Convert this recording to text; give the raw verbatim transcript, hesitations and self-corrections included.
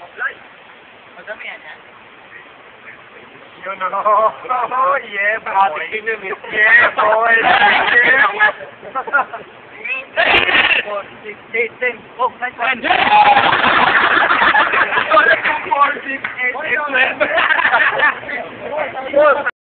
Madami yan, ha? Yun o. Oh, yeah, boy. Yeah, boy. Yeah. Four, six, eight, ten. Oh, nice one.